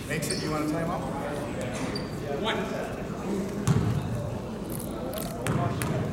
Makes it, you want to tie him up? One.